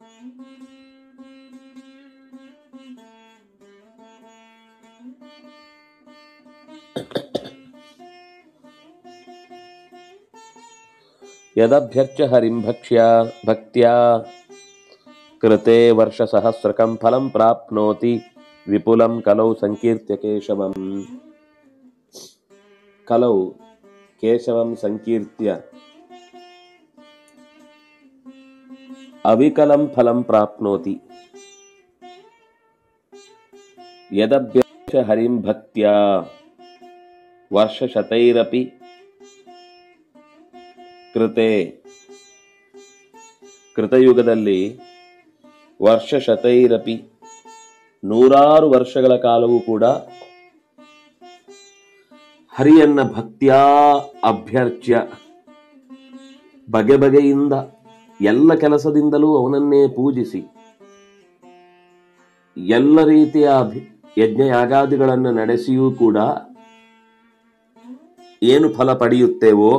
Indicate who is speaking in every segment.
Speaker 1: ಯದಭ್ಯರ್ಚ್ಯ ಹರಿಂ ಭಕ್ತ್ಯಾ ಕೃತೆ ವರ್ಷಸಹಸ್ರಕಂ ಫಲಂ ಪ್ರಾಪ್ನೋತಿ ವಿಪುಲಂ ಕಲೌ ಸಂಕೀರ್ತ್ಯ ಕೇಶವಂ. ಕಲೌ ಕೇಶವಂ ಸಂಕೀರ್ತ್ಯ ಅವಿಕಲಂ ಫಲಂ ಪ್ರಾಪ್ನೋತಿ. ಯದಭ್ಯರ್ಚ್ಯ ಹರಿಂ ಭಕ್ತ್ಯಾ ವರ್ಷಶತೈರಪಿ ಕೃತಯುಗದಲ್ಲಿ ವರ್ಷಶತೈರಪಿ ನೂರಾರು ವರ್ಷಗಳ ಕಾಲವೂ ಕೂಡ ಹರಿಯನ್ನ ಭಕ್ತ್ಯಾ ಅಭ್ಯರ್ಚ್ಯ ಬಗೆ ಬಗೆಯಿಂದ ಎಲ್ಲ ಕೆಲಸದಿಂದಲೂ ಅವನನ್ನೇ ಪೂಜಿಸಿ ಎಲ್ಲ ರೀತಿಯ ಯಜ್ಞ ಯಾಗಾದಿಗಳನ್ನು ನಡೆಸಿಯೂ ಕೂಡ ಏನು ಫಲ ಪಡೆಯುತ್ತೇವೋ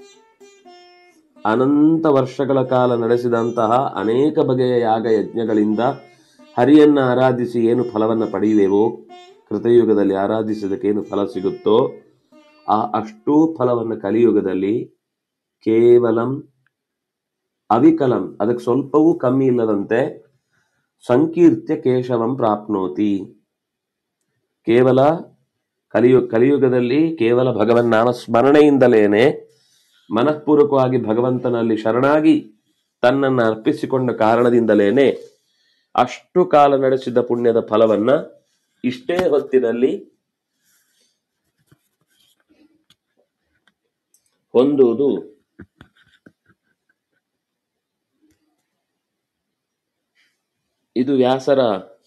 Speaker 1: ಅನಂತ ವರ್ಷಗಳ ಕಾಲ ನಡೆಸಿದಂತಹ ಅನೇಕ ಬಗೆಯ ಯಾಗ ಯಜ್ಞಗಳಿಂದ ಹರಿಯನ್ನ ಆರಾಧಿಸಿ ಏನು ಫಲವನ್ನು ಪಡೆಯುವೆವೋ, ಕೃತಯುಗದಲ್ಲಿ ಆರಾಧಿಸಿದಕ್ಕೇನು ಫಲ ಸಿಗುತ್ತೋ ಆ ಅಷ್ಟೂ ಫಲವನ್ನು ಕಲಿಯುಗದಲ್ಲಿ ಕೇವಲಂ ಅವಿಕಲಂ, ಅದಕ್ಕೆ ಸ್ವಲ್ಪವೂ ಕಮ್ಮಿ ಇಲ್ಲದಂತೆ ಸಂಕೀರ್ತ್ಯ ಕೇಶವಂ ಪ್ರಾಪ್ನೋತಿ. ಕೇವಲ ಕಲಿಯುಗದಲ್ಲಿ ಕೇವಲ ಭಗವನ್ ನಾಮ ಸ್ಮರಣೆಯಿಂದಲೇನೆ ಮನಃಪೂರ್ವಕವಾಗಿ ಭಗವಂತನಲ್ಲಿ ಶರಣಾಗಿ ತನ್ನನ್ನು ಅರ್ಪಿಸಿಕೊಂಡ ಕಾರಣದಿಂದಲೇನೆ ಅಷ್ಟು ಕಾಲ ನಡೆಸಿದ ಪುಣ್ಯದ ಫಲವನ್ನ ಇಷ್ಟೇ ಹೊತ್ತಿನಲ್ಲಿ ಹೊಂದುವುದು ಇದು ವ್ಯಾಸರ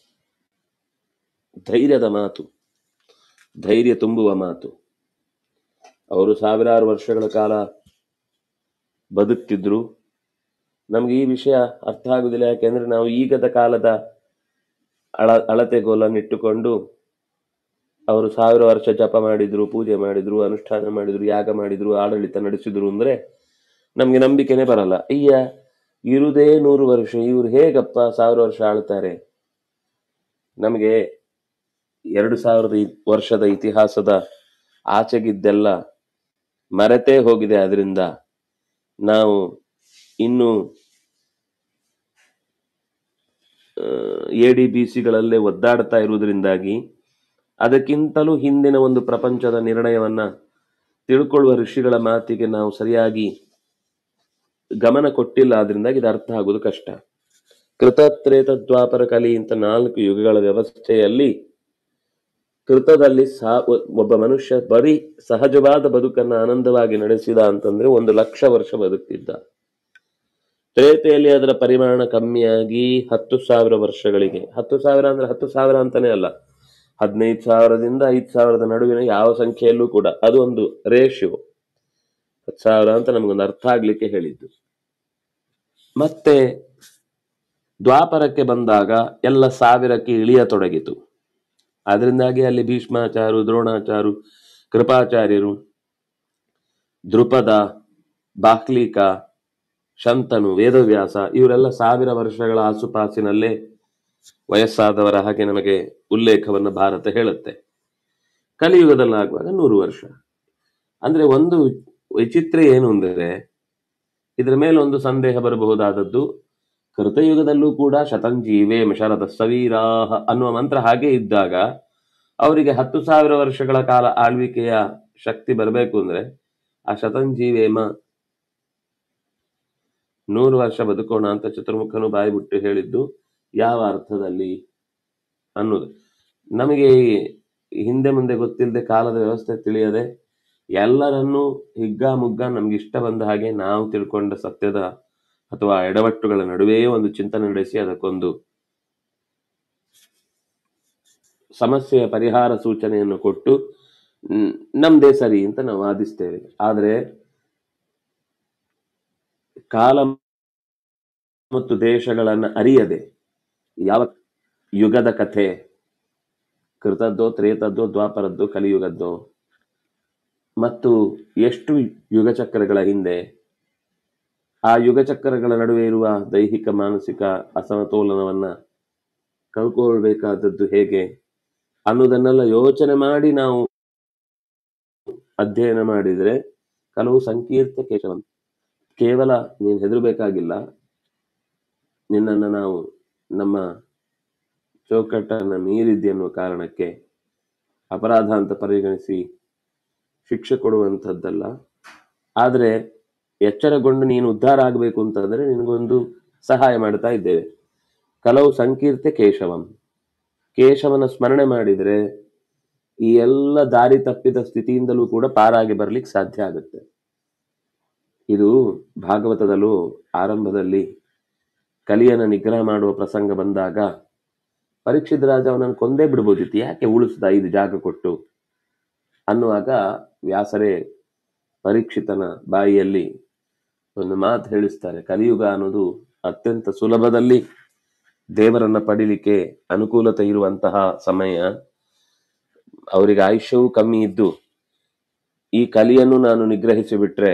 Speaker 1: ಧೈರ್ಯದ ಮಾತು, ಧೈರ್ಯ ತುಂಬುವ ಮಾತು. ಅವರು ಸಾವಿರಾರು ವರ್ಷಗಳ ಕಾಲ ಬದುಕ್ತಿದ್ರು. ನಮ್ಗೆ ಈ ವಿಷಯ ಅರ್ಥ ಆಗುದಿಲ್ಲ. ಯಾಕೆಂದ್ರೆ ನಾವು ಈಗದ ಕಾಲದ ಅಳತೆಗೋಲನ್ನಿಟ್ಟುಕೊಂಡು ಅವರು 1000 ವರ್ಷ ಜಪ ಮಾಡಿದ್ರು, ಪೂಜೆ ಮಾಡಿದ್ರು, ಅನುಷ್ಠಾನ ಮಾಡಿದ್ರು, ಯಾಗ ಮಾಡಿದ್ರು, ಆಡಳಿತ ನಡೆಸಿದ್ರು ಅಂದ್ರೆ ನಮ್ಗೆ ನಂಬಿಕೆನೆ ಬರಲ್ಲ. ಅಯ್ಯ, ಇರುದೇ 100 ವರ್ಷ, ಇವ್ರು ಹೇಗಪ್ಪ 1000 ವರ್ಷ ಆಳ್ತಾರೆ? ನಮಗೆ 2000 ವರ್ಷದ ಇತಿಹಾಸದ ಆಚೆಗಿದ್ದೆಲ್ಲ ಮರೆತೇ ಹೋಗಿದೆ. ಅದರಿಂದ ನಾವು ಇನ್ನು ADBCಗಳಲ್ಲೇ ಒದ್ದಾಡ್ತಾ ಇರುವುದರಿಂದಾಗಿ ಅದಕ್ಕಿಂತಲೂ ಹಿಂದಿನ ಒಂದು ಪ್ರಪಂಚದ ನಿರ್ಣಯವನ್ನ ತಿಳ್ಕೊಳ್ಳುವ ಋಷಿಗಳ ಮಾತಿಗೆ ನಾವು ಸರಿಯಾಗಿ ಗಮನ ಕೊಟ್ಟಿಲ್ಲ. ಆದ್ರಿಂದಾಗಿ ಇದು ಅರ್ಥ ಆಗೋದು ಕಷ್ಟ. ಕೃತತ್ರೇತ ದ್ವಾಪರ ಕಲಿ ಅಂತ 4 ಯುಗಗಳ ವ್ಯವಸ್ಥೆಯಲ್ಲಿ ಕೃತದಲ್ಲಿ ಒಬ್ಬ ಮನುಷ್ಯ ಬರೀ ಸಹಜವಾದ ಬದುಕನ್ನ ಆನಂದವಾಗಿ ನಡೆಸಿದ ಅಂತಂದ್ರೆ 1,00,000 ವರ್ಷ ಬದುಕ್ತಿದ್ದ. ತ್ರೇತೆಯಲ್ಲಿ ಅದರ ಪರಿಮಾಣ ಕಮ್ಮಿಯಾಗಿ 10,000 ವರ್ಷಗಳಿಗೆ, 10,000 ಅಂದ್ರೆ 10,000 ಅಂತಾನೆ ಅಲ್ಲ, 15,000ದಿಂದ 5,000ದ ನಡುವಿನ ಯಾವ ಸಂಖ್ಯೆಯಲ್ಲೂ ಕೂಡ ಅದು ಒಂದು ರೇಷಿಯೋ. 10,000 ಅಂತ ನಮಗೊಂದು ಅರ್ಥ ಆಗ್ಲಿಕ್ಕೆ ಹೇಳಿದ್ದು. ಮತ್ತೆ ದ್ವಾಪರಕ್ಕೆ ಬಂದಾಗ ಎಲ್ಲ 1000ಕ್ಕೆ ಇಳಿಯತೊಡಗಿತು. ಅದರಿಂದಾಗಿ ಅಲ್ಲಿ ಭೀಷ್ಮಾಚಾರು, ದ್ರೋಣಾಚಾರು, ಕೃಪಾಚಾರ್ಯರು, ದೃಪದ, ಬಾಹ್ಲಿಕ, ಶಂತನು, ವೇದವ್ಯಾಸ ಇವರೆಲ್ಲ 1000 ವರ್ಷಗಳ ಆಸುಪಾಸಿನಲ್ಲೇ ವಯಸ್ಸಾದವರ ಹಾಗೆ ನಮಗೆ ಉಲ್ಲೇಖವನ್ನು ಭಾರತ ಹೇಳುತ್ತೆ. ಕಲಿಯುಗದಲ್ಲಾಗುವಾಗ 100 ವರ್ಷ. ಅಂದ್ರೆ ಒಂದು ವಿಚಿತ್ರ ಏನು ಅಂದರೆ, ಇದರ ಮೇಲೆ ಒಂದು ಸಂದೇಹ ಬರಬಹುದಾದದ್ದು, ಕೃತಯುಗದಲ್ಲೂ ಕೂಡ ಶತಂಜೀವೇ ಶರದ ಸವೀರಾಹ ಅನ್ನುವ ಮಂತ್ರ ಹಾಗೆ ಇದ್ದಾಗ ಅವರಿಗೆ 10,000 ವರ್ಷಗಳ ಕಾಲ ಆಳ್ವಿಕೆಯ ಶಕ್ತಿ ಬರಬೇಕು ಅಂದ್ರೆ ಆ ಶತಂಜೀವೇಮ 100 ವರ್ಷ ಬದುಕೋಣ ಅಂತ ಚತುರ್ಮುಖನು ಬಾಯಿ ಬಿಟ್ಟು ಹೇಳಿದ್ದು ಯಾವ ಅರ್ಥದಲ್ಲಿ ಅನ್ನೋದು ನಮಗೆ ಹಿಂದೆ ಮುಂದೆ ಗೊತ್ತಿಲ್ಲದೆ, ಕಾಲದ ವ್ಯವಸ್ಥೆ ತಿಳಿಯದೆ ಎಲ್ಲರನ್ನೂ ಹಿಗ್ಗಾಮುಗ್ಗ ನಮ್ಗೆ ಇಷ್ಟ ಬಂದ ಹಾಗೆ ನಾವು ತಿಳ್ಕೊಂಡ ಸತ್ಯದ ಅಥವಾ ಎಡವಟ್ಟುಗಳ ನಡುವೆ ಒಂದು ಚಿಂತನೆ ನಡೆಸಿ ಅದಕ್ಕೊಂದು ಸಮಸ್ಯೆಯ ಪರಿಹಾರ ಸೂಚನೆಯನ್ನು ಕೊಟ್ಟು ನಮ್ದೇ ಸರಿ ಅಂತ ನಾವು ವಾದಿಸ್ತೇವೆ. ಆದರೆ ಕಾಲ ಮತ್ತು ದೇಶಗಳನ್ನು ಅರಿಯದೆ ಯಾವ ಯುಗದ ಕಥೆ, ಕೃತದ್ದೋ, ತ್ರೇತದ್ದೋ, ದ್ವಾಪರದ್ದೋ, ಕಲಿಯುಗದ್ದೋ, ಮತ್ತು ಎಷ್ಟು ಯುಗಚಕ್ರಗಳ ಹಿಂದೆ ಆ ಯುಗಚಕ್ರಗಳ ನಡುವೆ ಇರುವ ದೈಹಿಕ ಮಾನಸಿಕ ಅಸಮತೋಲನವನ್ನ ಕಳ್ಕೊಳ್ಬೇಕಾದದ್ದು ಹೇಗೆ ಅನ್ನೋದನ್ನೆಲ್ಲ ಯೋಚನೆ ಮಾಡಿ ನಾವು ಅಧ್ಯಯನ ಮಾಡಿದ್ರೆ ಕೆಲವು ಸಂಕೀರ್ತ ಕೇಶವನ್. ಕೇವಲ ನೀನು ಹೆದರಬೇಕಾಗಿಲ್ಲ, ನಿನ್ನನ್ನು ನಾವು ನಮ್ಮ ಚೌಕಟ್ಟನ್ನು ಮೀರಿದ್ದೆನ್ನುವ ಕಾರಣಕ್ಕೆ ಅಪರಾಧ ಅಂತ ಪರಿಗಣಿಸಿ ಶಿಕ್ಷೆ ಕೊಡುವಂಥದ್ದಲ್ಲ. ಆದರೆ ಎಚ್ಚರಗೊಂಡು ನೀನು ಉದ್ಧಾರ ಆಗಬೇಕು ಅಂತಂದ್ರೆ ನಿನಗೊಂದು ಸಹಾಯ ಮಾಡ್ತಾ ಇದ್ದೇವೆ. ಕೆಲವು ಸಂಕೀರ್ತೆ ಕೇಶವಂ, ಕೇಶವನ ಸ್ಮರಣೆ ಮಾಡಿದರೆ ಈ ಎಲ್ಲ ದಾರಿ ತಪ್ಪಿದ ಸ್ಥಿತಿಯಿಂದಲೂ ಕೂಡ ಪಾರಾಗಿ ಬರ್ಲಿಕ್ಕೆ ಸಾಧ್ಯ ಆಗುತ್ತೆ. ಇದು ಭಾಗವತದಲ್ಲೂ ಆರಂಭದಲ್ಲಿ ಕಲಿಯನ ನಿಗ್ರಹ ಮಾಡುವ ಪ್ರಸಂಗ ಬಂದಾಗ ಪರೀಕ್ಷಿತ್ ರಾಜ ಅವನನ್ನು ಕೊಂದೇ ಬಿಡ್ಬೋದಿತ್ತು, ಯಾಕೆ ಉಳಿಸ್ದ 5 ಜಾಗ ಕೊಟ್ಟು ಅನ್ನುವಾಗ ವ್ಯಾಸರೇ ಪರೀಕ್ಷಿತನ ಬಾಯಿಯಲ್ಲಿ ಒಂದು ಮಾತು ಹೇಳಿಸ್ತಾರೆ. ಕಲಿಯುಗ ಅನ್ನೋದು ಅತ್ಯಂತ ಸುಲಭದಲ್ಲಿ ದೇವರನ್ನ ಪಡಿಲಿಕ್ಕೆ ಅನುಕೂಲತೆ ಇರುವಂತಹ ಸಮಯ. ಅವರಿಗೆ ಆಯುಷ್ಯವೂ ಕಮ್ಮಿ ಇದ್ದು ಈ ಕಲಿಯನ್ನು ನಾನು ನಿಗ್ರಹಿಸಿ ಬಿಟ್ರೆ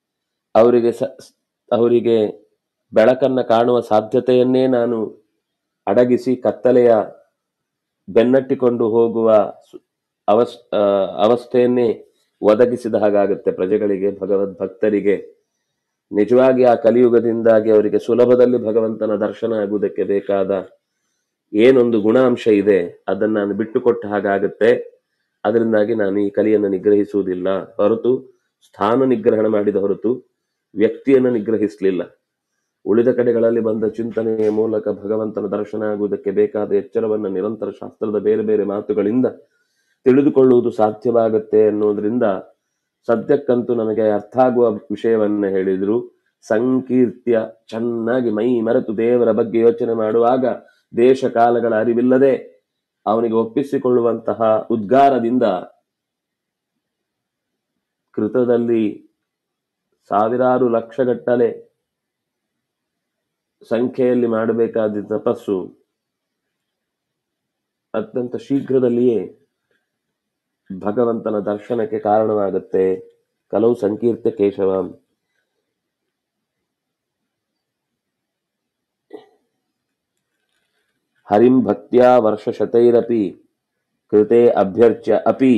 Speaker 1: ಅವರಿಗೆ ಬೆಳಕನ್ನ ಕಾಣುವ ಸಾಧ್ಯತೆಯನ್ನೇ ನಾನು ಅಡಗಿಸಿ ಕತ್ತಲೆಯ ಬೆನ್ನಟ್ಟಿಕೊಂಡು ಹೋಗುವ ಅವಸ್ಥೆಯನ್ನೇ ಒದಗಿಸಿದ ಹಾಗಾಗುತ್ತೆ ಪ್ರಜೆಗಳಿಗೆ, ಭಗವದ್ ಭಕ್ತರಿಗೆ. ನಿಜವಾಗಿ ಆ ಕಲಿಯುಗದಿಂದಾಗಿ ಅವರಿಗೆ ಸುಲಭದಲ್ಲಿ ಭಗವಂತನ ದರ್ಶನ ಆಗುವುದಕ್ಕೆ ಬೇಕಾದ ಏನೊಂದು ಗುಣಾಂಶ ಇದೆ ಅದನ್ನ ನಾನು ಬಿಟ್ಟುಕೊಟ್ಟ ಹಾಗಾಗುತ್ತೆ. ಅದರಿಂದಾಗಿ ನಾನು ಈ ಕಲಿಯನ್ನು ನಿಗ್ರಹಿಸುವುದಿಲ್ಲ, ಹೊರತು ಸ್ಥಾನ ನಿಗ್ರಹಣ ಮಾಡಿದ ಹೊರತು ವ್ಯಕ್ತಿಯನ್ನು ನಿಗ್ರಹಿಸಲಿಲ್ಲ. ಉಳಿದ ಕಡೆಗಳಲ್ಲಿ ಬಂದ ಚಿಂತನೆಯ ಮೂಲಕ ಭಗವಂತನ ದರ್ಶನ ಆಗುವುದಕ್ಕೆ ಬೇಕಾದ ಎಚ್ಚರವನ್ನು ನಿರಂತರ ಶಾಸ್ತ್ರದ ಬೇರೆ ಬೇರೆ ಮಾತುಗಳಿಂದ ತಿಳಿದುಕೊಳ್ಳುವುದು ಸಾಧ್ಯವಾಗುತ್ತೆ ಅನ್ನೋದ್ರಿಂದ ಸದ್ಯಕ್ಕಂತೂ ನಮಗೆ ಅರ್ಥ ಆಗುವ ವಿಷಯವನ್ನ ಹೇಳಿದ್ರು. ಸಂಕೀರ್ತ್ಯ, ಚೆನ್ನಾಗಿ ಮೈ ಮರೆತು ದೇವರ ಬಗ್ಗೆ ಯೋಚನೆ ಮಾಡುವಾಗ ದೇಶ ಕಾಲಗಳ ಅರಿವಿಲ್ಲದೆ ಅವನಿಗೆ ಒಪ್ಪಿಸಿಕೊಳ್ಳುವಂತಹ ಉದ್ಗಾರದಿಂದ ಕೃತದಲ್ಲಿ ಸಾವಿರಾರು ಲಕ್ಷಗಟ್ಟಲೆ ಸಂಖ್ಯೆಯಲ್ಲಿ ಮಾಡಬೇಕಾದ ತಪಸ್ಸು ಅತ್ಯಂತ ಶೀಘ್ರದಲ್ಲಿಯೇ ಭಗವಂತನ ದರ್ಶನಕ್ಕೆ ಕಾರಣವಾಗುತ್ತೆ. ಕೆಲವು ಸಂಕೀರ್ತ ಕೇಶವ. ಹರಿಂ ಭಕ್ತ್ಯಾ ವರ್ಷಶತೈರಪಿ ಕೃತೆ ಅಭ್ಯರ್ಚ್ಯ ಅಪಿ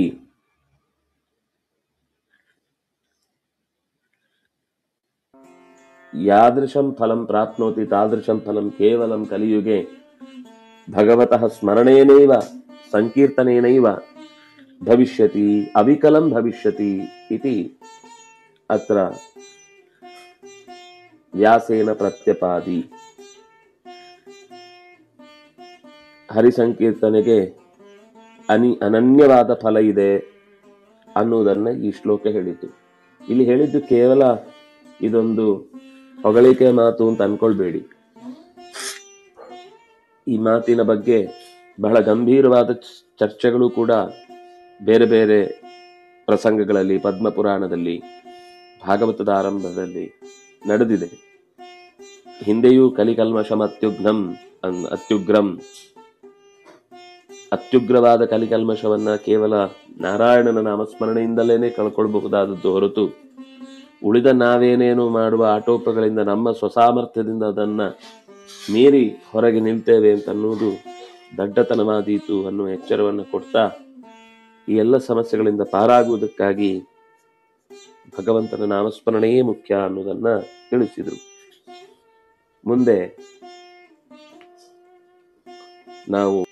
Speaker 1: ಯಾದೃಶಂ ಫಲಂ ಪ್ರಾಪ್ನೋತಿ ತಾದೃಶಂ ಫಲಂ ಕೇವಲಂ ಕಲಿಯುಗೆ ಭಗವತಃ ಸ್ಮರಣೇನೈವ ಸಂಕೀರ್ತನೇನೈವ ಭವಿಷ್ಯತಿ ಅವಿಕಲಂ ಭವಿಷ್ಯತಿ ಇತಿ ಅತ್ರ ವ್ಯಾಸೇನ ಪ್ರತ್ಯಪಾದಿ. ಹರಿಸಂಕೀರ್ತನೆಗೆ ಅನನ್ಯವಾದ ಫಲ ಇದೆ ಅನ್ನುವುದನ್ನ ಈ ಶ್ಲೋಕ ಹೇಳಿತು. ಇಲ್ಲಿ ಹೇಳಿದ್ದು ಕೇವಲ ಇದೊಂದು ಹೊಗಳಿಕೆ ಮಾತು ಅಂತ ಅನ್ಕೊಳ್ಬೇಡಿ. ಈ ಮಾತಿನ ಬಗ್ಗೆ ಬಹಳ ಗಂಭೀರವಾದ ಚರ್ಚೆಗಳು ಕೂಡ ಬೇರೆ ಬೇರೆ ಪ್ರಸಂಗಗಳಲ್ಲಿ, ಪದ್ಮಪುರಾಣದಲ್ಲಿ, ಭಾಗವತದ ಆರಂಭದಲ್ಲಿ ನಡೆದಿದೆ. ಹಿಂದೆಯೂ ಕಲಿಕಲ್ಮಷಂ ಅತ್ಯುಗ್ರವಾದ ಕಲಿಕಲ್ಮಷವನ್ನ ಕೇವಲ ನಾರಾಯಣನ ನಾಮಸ್ಮರಣೆಯಿಂದಲೇನೆ ಕಳ್ಕೊಳ್ಬಹುದಾದದ್ದು ಹೊರತು ಉಳಿದ ನಾವೇನೇನು ಮಾಡುವ ಆಟೋಪಗಳಿಂದ ನಮ್ಮ ಸ್ವಸಾಮರ್ಥ್ಯದಿಂದ ಅದನ್ನ ಮೀರಿ ಹೊರಗೆ ನಿಲ್ತೇವೆ ಅಂತನ್ನುವುದು ದಡ್ಡತನವಾದೀತು ಅನ್ನುವ ಎಚ್ಚರವನ್ನು ಕೊಡ್ತಾ ಈ ಎಲ್ಲ ಸಮಸ್ಯೆಗಳಿಂದ ಪಾರಾಗುವುದಕ್ಕಾಗಿ ಭಗವಂತನ ನಾಮಸ್ಮರಣೆಯೇ ಮುಖ್ಯ ಅನ್ನೋದನ್ನ ತಿಳಿಸಿದರು. ಮುಂದೆ ನಾವು